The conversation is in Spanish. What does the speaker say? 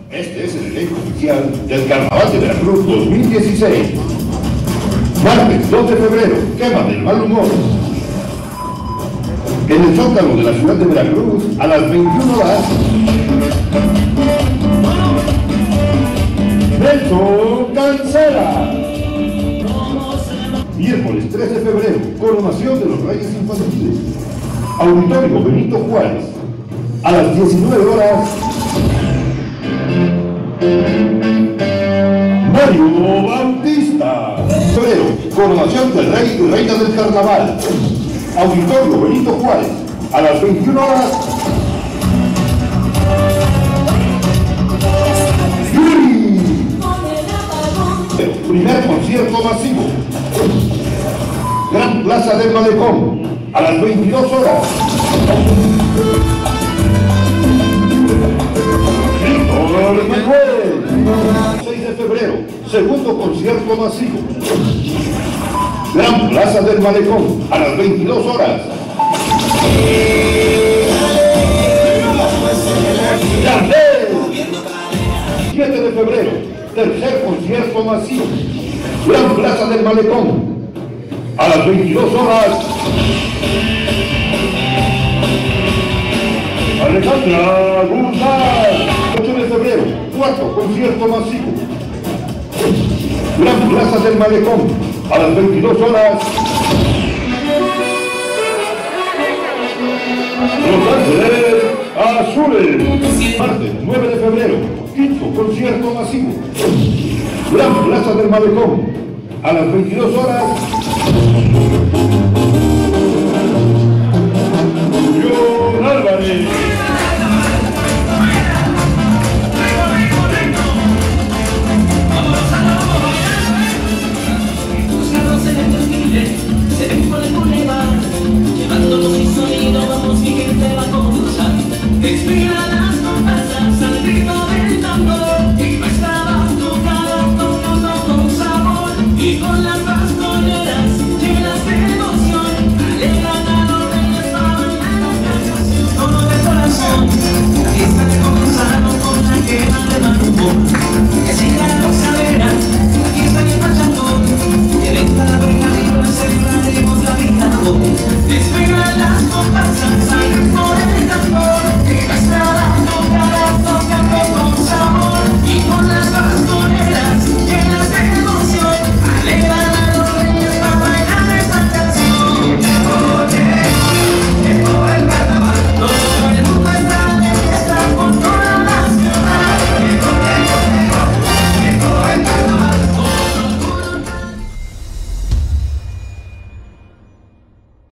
Este es el elenco oficial del Carnaval de Veracruz 2016. Martes 2 de febrero, quema del mal humor. En el Zócalo de la ciudad de Veracruz, a las 21 horas. Nelson Cancela. Miércoles 3 de febrero, coronación de los Reyes Infantiles. Auditorio Benito Juárez, a las 19 horas. Mario Bautista. Febrero, coronación del Rey y Reina del Carnaval. Auditorio Benito Juárez, a las 21 horas. Yuri. Primer concierto masivo. Gran Plaza del Malecón, a las 22 horas. Víctor Manuel. 6 de febrero, segundo concierto masivo. Gran Plaza del Malecón, a las 22 horas. ¡Yandel! 7 de febrero, tercer concierto masivo. Gran Plaza del Malecón, a las 22 horas. Alejandra Guzmán. 8 de febrero, cuarto concierto masivo. Gran Plaza del Malecón, a las 22 horas. Los Ángeles Azules. Martes 9 de febrero, quinto concierto masivo. Gran Plaza del Malecón, a las 22 horas. Julián Álvarez.